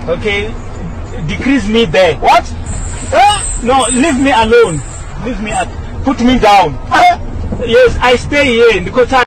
Okay? Decrease me there. What? No, leave me alone. Leave me, put me down. Yes, I stay here because